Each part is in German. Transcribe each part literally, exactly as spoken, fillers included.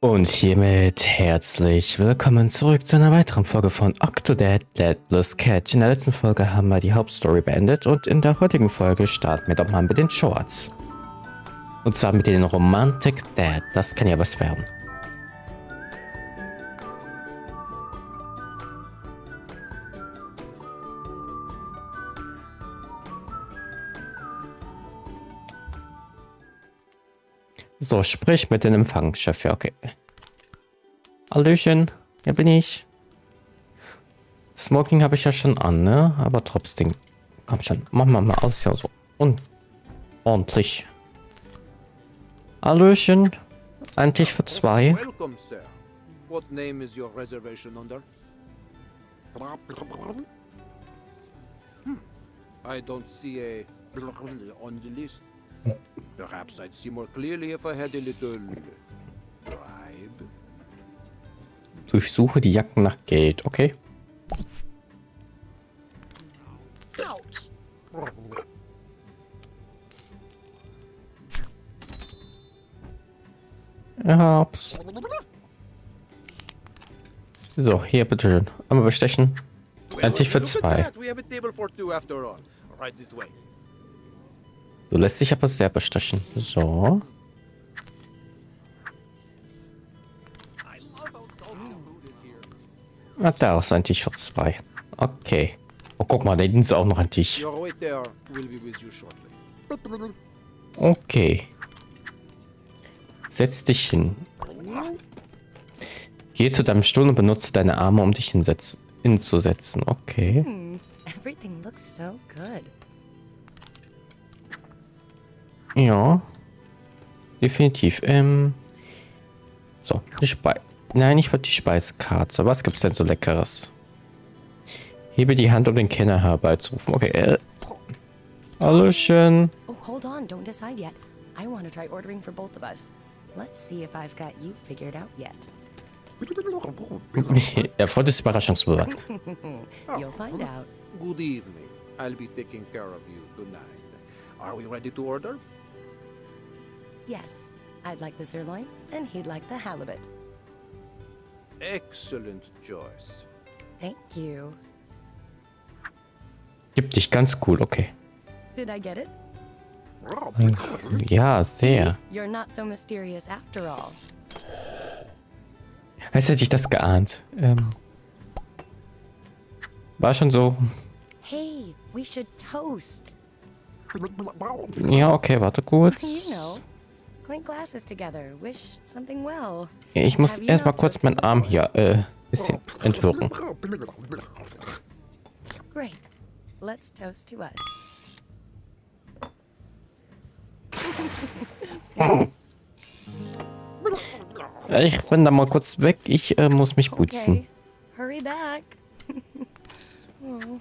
Und hiermit herzlich willkommen zurück zu einer weiteren Folge von Octodad Deadless Catch. In der letzten Folge haben wir die Hauptstory beendet und in der heutigen Folge starten wir doch mal mit den Shorts. Und zwar mit den Romantic Dad. Das kann ja was werden. So, sprich mit dem Empfangschef. Ja, okay. Hallöchen, hier bin ich. Smoking habe ich ja schon an, ne? Aber trotzdem. Komm schon, mach mal mal aus, ja so. Und ordentlich. Hallöchen. Ein Tisch für zwei. Welcome, sir. What name is your reservation under? Hmm. I don't see a on the list. Perhaps I'd see more clearly if I had a little bribe. Durchsuche die Jacken nach Geld, okay. Ouch. Ja, ups. So, hier bitteschön. Einmal bestechen. Ein Tisch für zwei. Du lässt dich aber sehr bestechen. So. Ah, da ist ein Tisch für zwei. Okay. Oh, guck mal, da hinten ist auch noch ein Tisch. Okay. Setz dich hin. Geh zu deinem Stuhl und benutze deine Arme, um dich hinsetz hinzusetzen. Okay. Everything looks so good. Ja. Definitiv. Ähm. So, die Speise. Nein, ich wollte die Speisekarte. Was gibt's denn so Leckeres? Hebe die Hand, um den Kenner herbeizurufen. Okay. Äh. Hallöchen. Oh, hold on, don't decide yet. I want to try ordering for both of us. Let's see if I've got you figured out yet. Er freut sich Überraschungsmoment. You'll find out. Good evening. I'll be taking care of you tonight. Are we ready to order? Yes, I'd like the sirloin, and he'd like the halibut. Excellent choice. Thank you. Gib dich ganz cool, okay. Did I get it? Ja, sehr. You're not so mysterious after all. Als hätte ich das geahnt. Ähm, war schon so. Hey, we should toast. Ja, okay, warte kurz. You know, clink glasses together, wish something well. Ich muss erstmal kurz meinen Arm hier äh, bisschen entwirren. Great. Let's toast to us. Ich bin da mal kurz weg. Ich äh, muss mich putzen. Okay. Hurry back. Oh.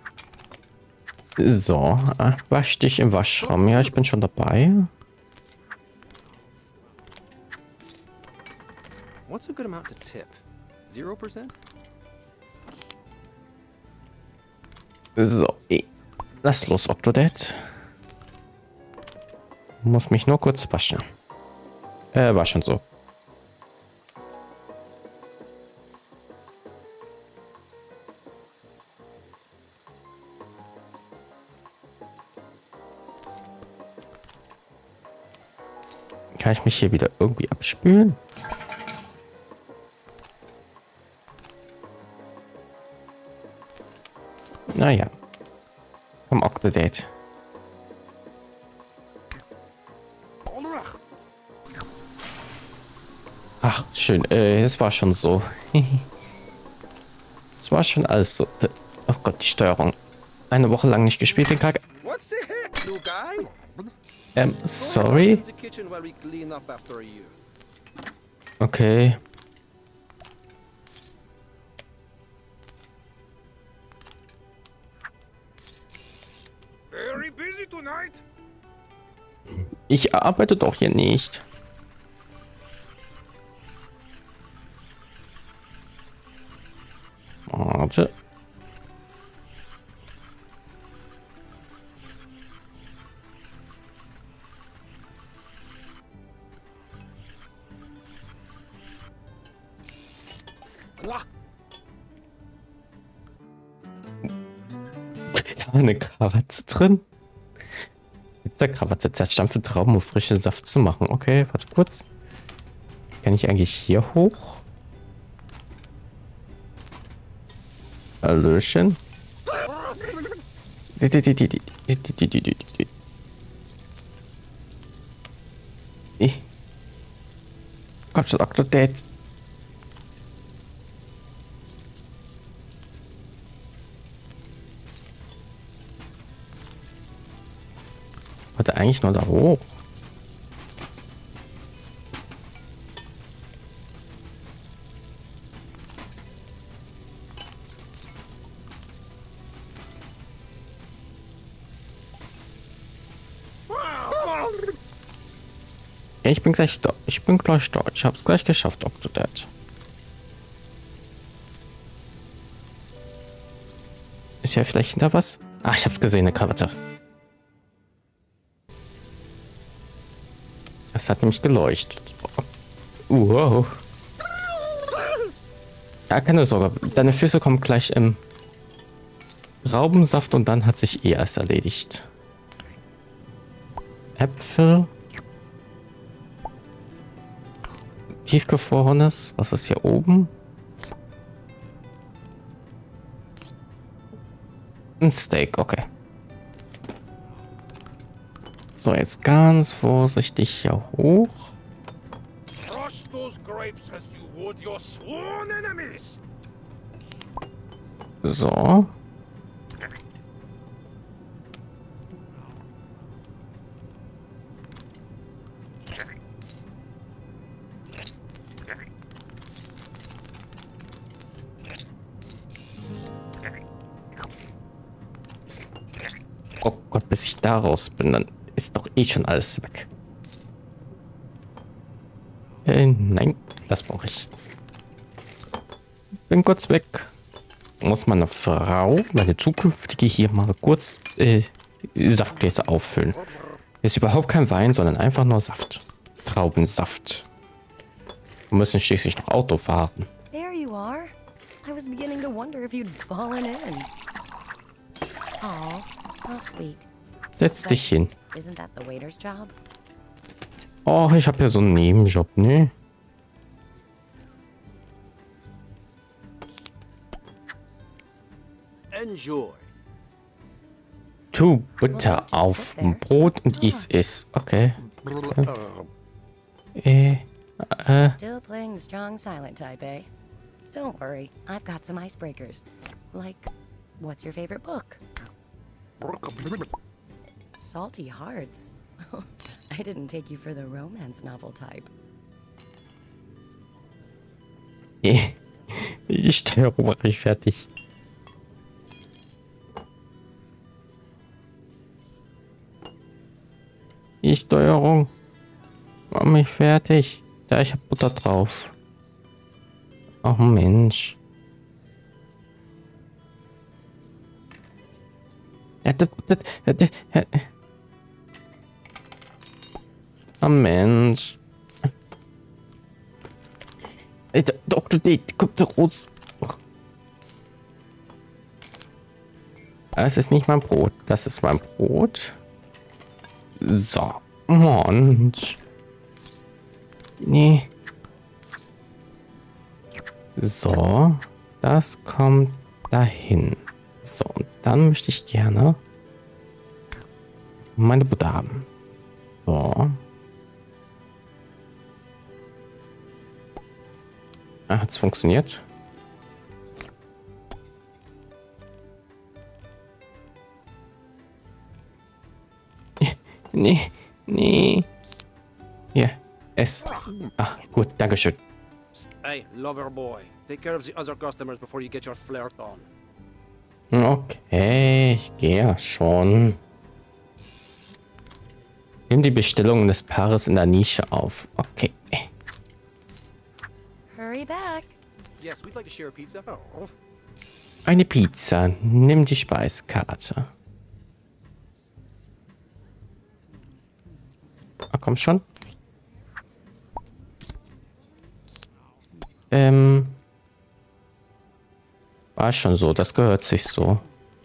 So, äh, wasch dich im Waschraum. Ja, ich bin schon dabei. What's a good amount to tip? Zero percent? So, eh. Lass los, Octodad. Muss mich nur kurz waschen. Äh, waschen so. Kann ich mich hier wieder irgendwie abspülen? Naja. Komm, Octodad. Ach, schön. Äh, es war schon so. Es war schon alles so. Oh Gott, die Steuerung. Eine Woche lang nicht gespielt, den Kacke. What's the heck, new guy? Ähm, sorry. The kitchen while we clean up after you. Okay. Very busy tonight. Ich arbeite doch hier nicht. Warte. Eine Krawatte drin? Jetzt der Krawatte zerstampft für Trauben, um frischen Saft zu machen. Okay, warte kurz. Kann ich eigentlich hier hoch? Hallöchen? Ich. Komm schon, Octodad. Wollte eigentlich nur da hoch. Ich bin gleich da. Ich bin gleich da. Ich hab's gleich geschafft, Octodad. Ist ja vielleicht hinter was? Ah, ich hab's gesehen, eine Krawatte. Es hat nämlich geleuchtet. Wow. Ja, keine Sorge. Deine Füße kommen gleich im Raubensaft und dann hat sich eh erst erledigt. Äpfel. Tiefgefrorenes. Was ist hier oben? Ein Steak, okay. So, jetzt ganz vorsichtig hier hoch. So. Oh Gott, bis ich da raus bin, dann ist doch eh schon alles weg. Äh, nein, das brauche ich. Bin kurz weg. Muss meine Frau, meine zukünftige, hier mal kurz äh, Saftgläser auffüllen. Ist überhaupt kein Wein, sondern einfach nur Saft. Traubensaft. Wir müssen schließlich noch Auto fahren. There you are. I was beginning to wonder if you'd fallen in. Oh, how sweet. Setz dich hin. Isn't that the waiter's job? Oh, ich habe ja so einen Nebenjob, ne? Enjoy. Tu Butter auf Brot und iss es. Okay. Äh, äh. Still playing the strong silent type, eh? Don't worry, I've got some icebreakers. Like, what's your favorite book? Salty Hearts. I didn't take you for the romance novel type. Die Steuerung mache ich fertig. Die Steuerung mach mich fertig. Ja, ich habe Butter drauf. Ach Mensch. Ja, das, das, das, das. Oh Mensch. Ey, Doktor D, guck da raus. Das ist nicht mein Brot. Das ist mein Brot. So. Und. Nee. So. Das kommt dahin. So. Und dann möchte ich gerne meine Butter haben. So. Ah, hat's funktioniert? Nee, nee. Hier, es. Ah, gut, danke schön. Hey, lover boy. Take care of the other customers before you get your flirt on. Okay, ich gehe ja schon. Nimm die Bestellungen des Paares in der Nische auf. Okay. Hurry back. Yes, we'd like to share a pizza. Oh. Eine Pizza. Nimm die Speiskarte. Ah, komm schon. Ähm. War schon so, das gehört sich so.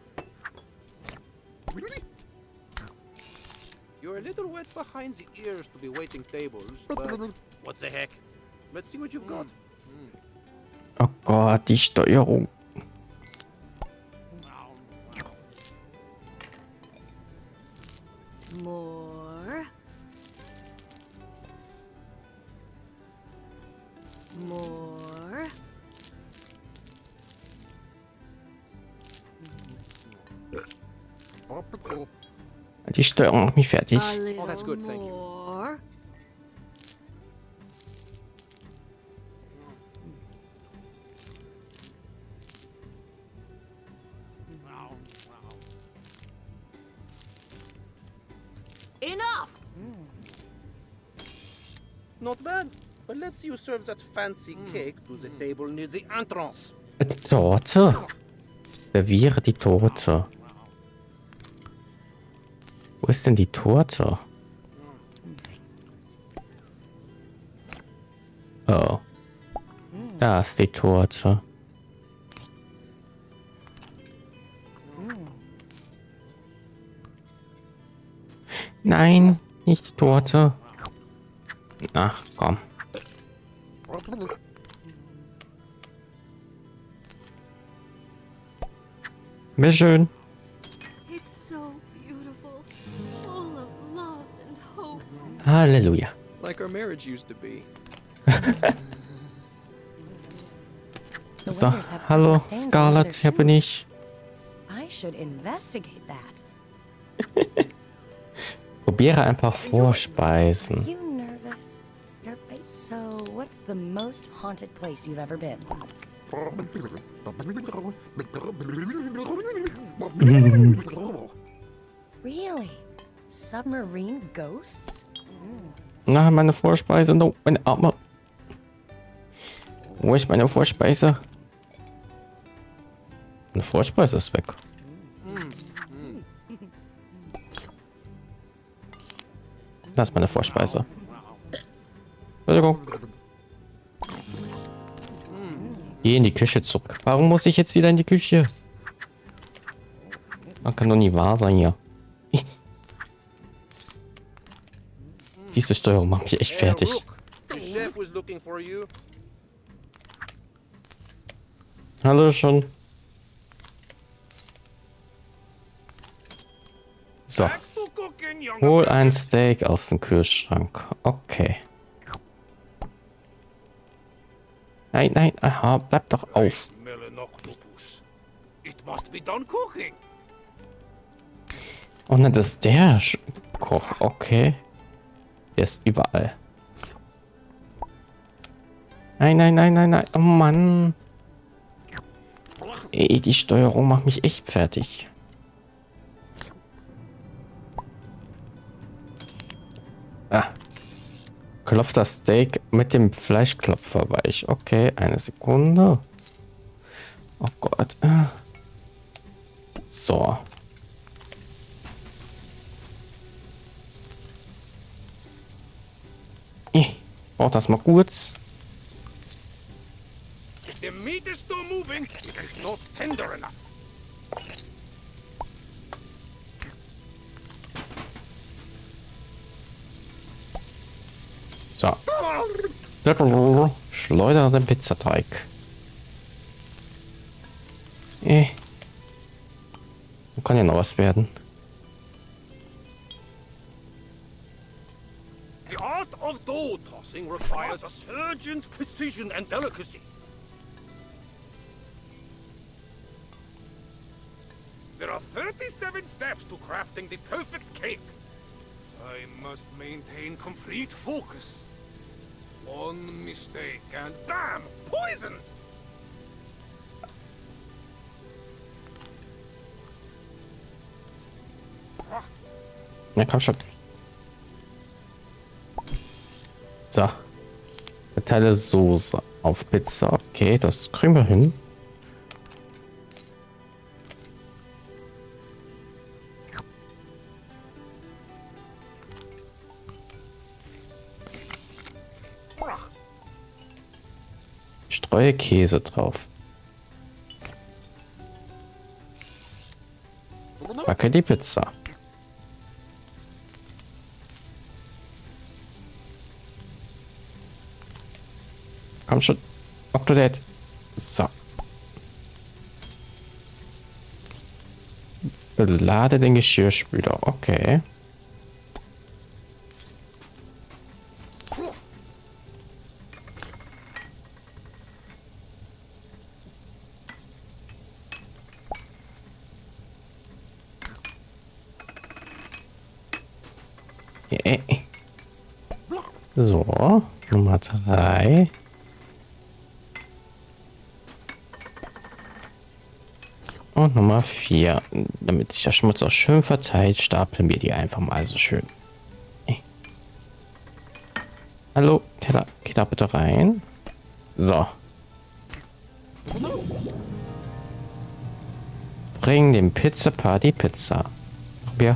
You're a little wet behind the ears to be waiting tables, but what the heck? Let's see what you've got. Oh Gott, die Steuerung. More. More. Die Steuerung macht mich fertig. A little Oh, that's good, thank you. more. Enough. Not bad, but let's see you serve that fancy cake to the table near the entrance. Torte? Serviere die Torte. Wo ist denn die Torte? Oh. Da ist die Torte. Nein, nicht die Torte. Ach, komm. Bitteschön. It's so beautiful, full of love and hope. Halleluja. Like our marriage used to be. The So, windows have hallo, stains on Scarlett, leather hier bin shoes. ich. I should investigate that. Probiere ein paar Vorspeisen. You nervous? Your face. So, what's the most haunted place you've ever been? Really? Submarine ghosts? Na, meine Vorspeise. No, meine Arme. Wo ist meine Vorspeise? Meine Vorspeise ist weg. Das ist meine Vorspeise. Entschuldigung. Geh in die Küche zurück. Warum muss ich jetzt wieder in die Küche? Das kann doch nie wahr sein hier. Diese Steuerung macht mich echt fertig. Hey, Rook, the chef was looking for you. Hallo schon. So. Back to cooking, young Hol ein Steak aus dem Kühlschrank. Okay. Nein, nein, aha, bleib doch auf. smell an octopus. It must be done cooking. Und dann ist der Sch- Koch, okay. Der ist überall. Nein, nein, nein, nein, nein. Oh Mann. Ey, die Steuerung macht mich echt fertig. Ah. Klopft das Steak mit dem Fleischklopfer weich. Okay, eine Sekunde. Oh Gott. Ah. So. Ich brauch das mal kurz. The meat is still moving. It is not tender enough. So. Schleudere den Pizzateig. Eh. Kann ja noch was werden. The art of dough tossing requires a surgeon's precision and delicacy. There are thirty-seven steps to crafting the perfect cake. I must maintain complete focus. One mistake and bam! Poison! Na komm schon. So. Verteile Soße auf Pizza. Okay, das kriegen wir hin. Streue Käse drauf. Backe die Pizza. Komm schon. Octodad. So. Belade den Geschirrspüler. Okay. So, Nummer drei. Und Nummer vier. Damit sich der Schmutz auch schön verteilt, stapeln wir die einfach mal so schön. Hey. Hallo, Teller, geht da bitte rein. So. Bring dem Pizza-Paar die Pizza. Probier.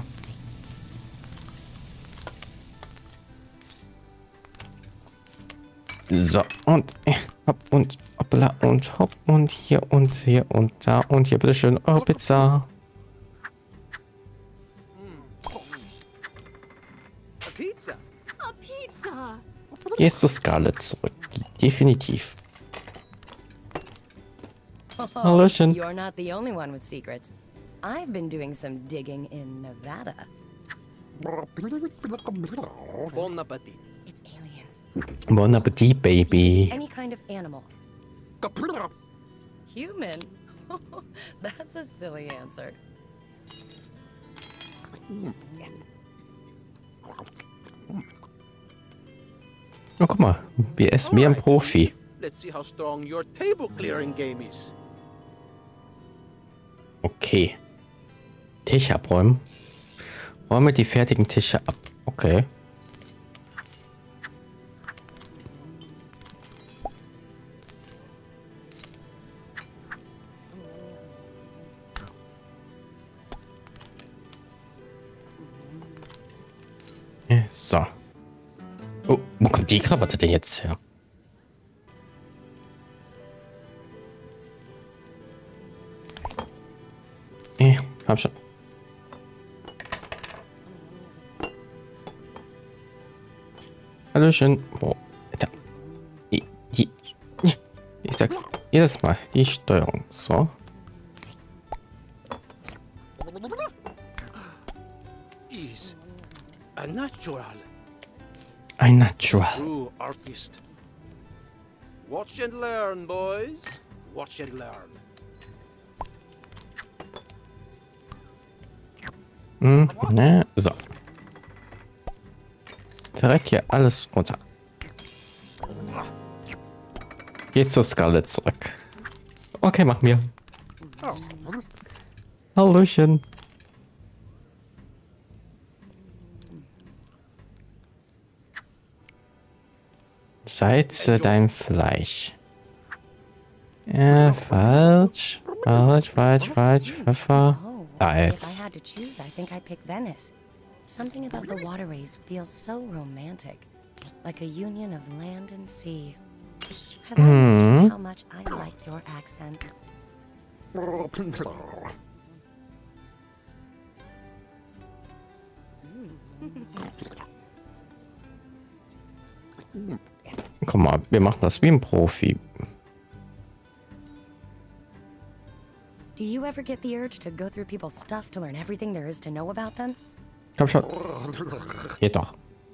So, und hopp und hoppla und hopp und hier und hier und da und hier, bitteschön, eure Pizza. A pizza. A pizza! Gehst zu Scarlett zurück. Definitiv. Hallöchen. You're not the only one with secrets. I've been doing some digging in Nevada. Bon appetit. It's aliens. Bon Appetit, Baby. Any kind of animal. Human? That's a silly answer. Oh, guck mal. Wir essen wie ein Profi. Let's see how strong your table clearing game is. Okay. Tisch abräumen. Räume die fertigen Tische ab. Okay. So. Oh, wo kommt die Krawatte denn jetzt her? Eh, hab schon. Hallöchen. Oh, Alter. Die, die, ich sag's jedes Mal. Die Steuerung. So. Is a natural. Ein Natural. True artist. Watch and learn, boys. Watch and learn. Hm, ne, so. Direkt hier alles runter. Geht zur Scarlett zurück. Okay, mach mir. Hallöchen. Salze dein Fleisch. Äh, falsch. Falsch, falsch, falsch. Pfeffer. Oh, Salz. if I had to choose, I think I'd pick Venice. Something about the waterways feels so romantic. Like a union of land and sea. Have I mentioned how much I like your accent? Komm mal, wir machen das wie ein Profi. Do you ever get the urge to go through people's stuff to learn everything there is to know about them? Komm schon. Geht doch.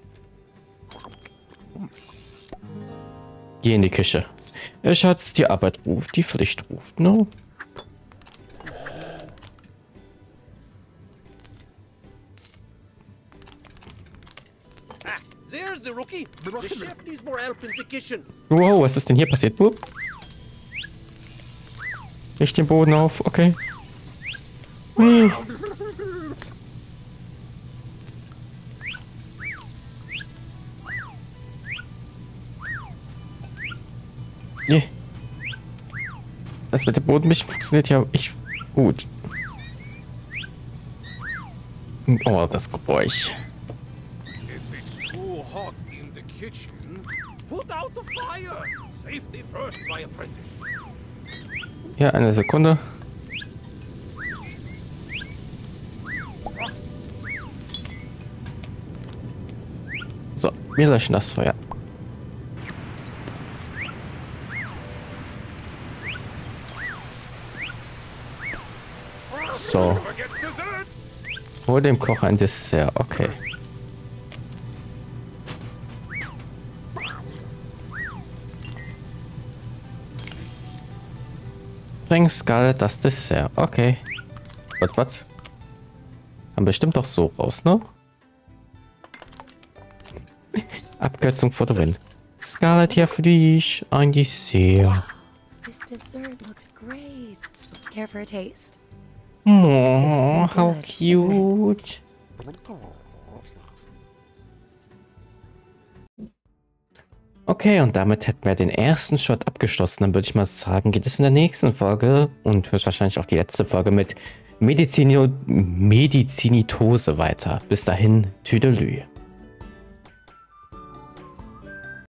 Geh in die Küche. Ja, Schatz, die Arbeit ruft, die Pflicht ruft, ne? Ah, there's the rookie. The chef needs more help in the kitchen. Wow, was ist denn hier passiert? Wupp. Richt den Boden auf, okay. Hui. Nee. Das mit dem Bodenmischen funktioniert ja echt gut. Oh, das Geräusch. If it's too hot in the kitchen, put out the fire. Safety first, my apprentice. Ja, eine Sekunde. Wir löschen das Feuer. So. Hol dem Koch ein Dessert. Okay. Bring Scarlet das Dessert. Okay. Was, was? Kann bestimmt doch so raus, ne? Abkürzung for the win. Scarlet, hier für dich. Ein Dessert. This dessert looks great. Care for a taste? Oh, how cute. Okay, und damit hätten wir den ersten Shot abgeschlossen. Dann würde ich mal sagen, geht es in der nächsten Folge und höchstwahrscheinlich auch die letzte Folge mit Medizinio Medizinitose weiter. Bis dahin, Tüdelü.